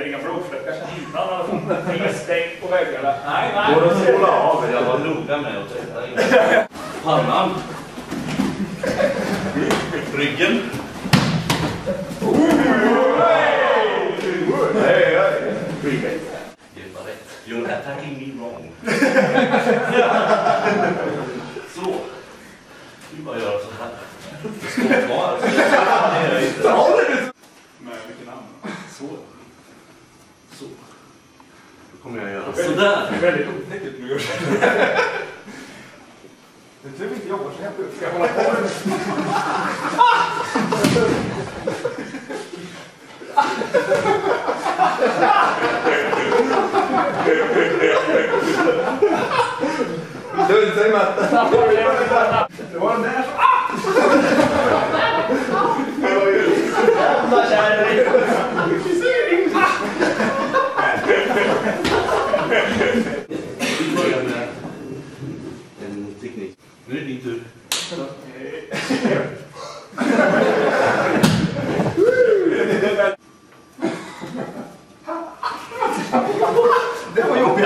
eller inga blodfläckar innan han fått stängt på väggarna. Nej. Går det att sola av? Jag var noga med att säga. Pannan. Ryggen. You're attacking me wrong. Så. Vi bara gör så här. Men vilken namn? Så. Då kommer jag göra sådär. Det är väldigt otäckligt nu. Det tror inte jobbar så helt upp. Ska jag hålla på med det? Du säger Matte. Det var den där som... Vi börjar med en teknik. Nu är det din tur. Det var jobbigt.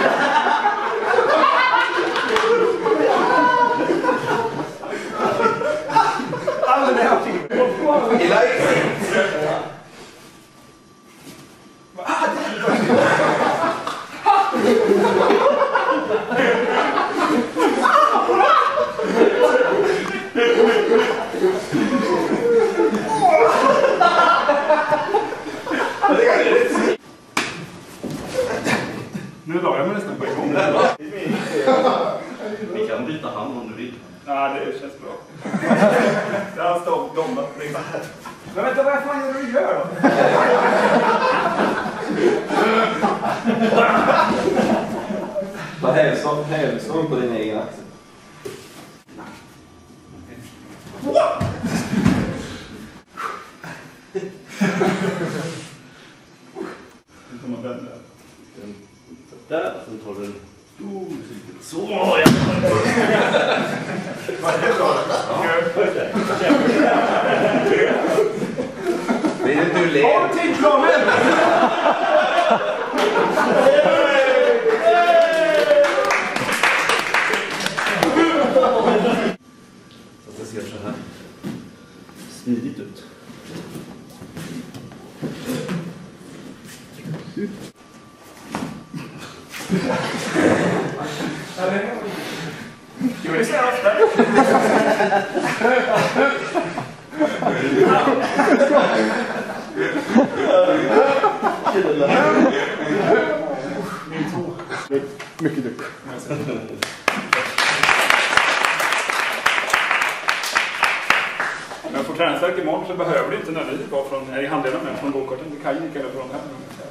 Alla det här filmen. Gillar Nu la jag mig nästan på igång. Vi kan byta hand om du vill. Ja, det känns bra. Jag har stått domnat liksom. Men vänta, vad fan är det du gör då? Vad hälsar på din egen axel? Nu kommer man vända. Där, sen tar du en stor cykel. Så, Ja. Vad är det då? Vill du le? Av tidplanen! Så att det ser så här smidigt ut. Jo, det ser jag ofta. Mycket duktig. Men får träningsverk imorgon så behöver det inte när vi var från i handleden med från gokarten. Det kan ju lika från här.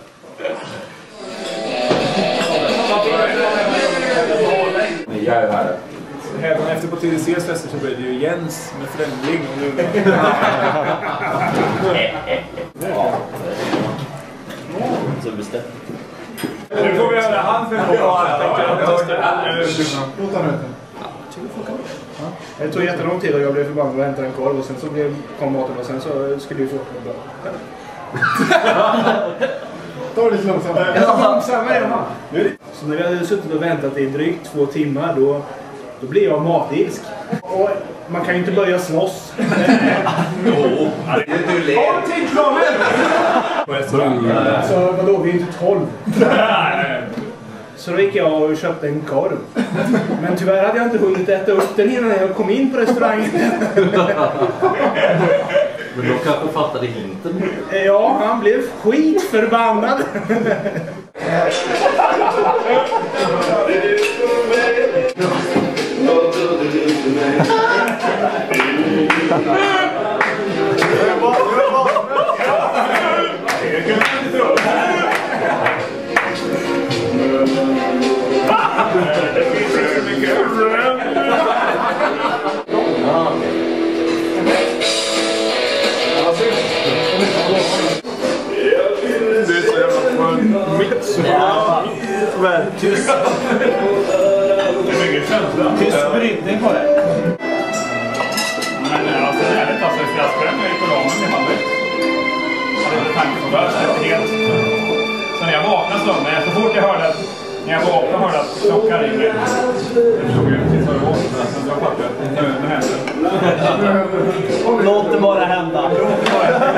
Men jag är här. Även efter på TDCs fester så blir det ju Jens med Främling och nu. Så bestämt. Nu får vi höra han för Det tog jättelång tid och jag blev förbannad och hämtade en korv och sen så kom maten och sen så skulle vi få det bra. Ta det lite långsamt. Så när vi hade suttit och väntat i drygt 2 timmar då blir jag matilsk. Och man kan ju inte börja slåss. Jo, du le. Av tidplanen! Så vadå, vi är inte 12. Så då gick jag och köpte en korv. Men tyvärr hade jag inte hunnit äta upp den innan jag kom in på restaurangen. Men då kanske fattade hinten. Ja, han blev skitförbannad. Tyst brytning på det. Men alltså ärligt alltså, jag skrämmer ju på ramen i Malmö. Jag hade inte tanke på det, helt. fort jag hörde att, när jag vaknade hörde att klockan ringer. Jag förstod ju precis vad det var. Jag fattade att det hände. Låt det bara hända.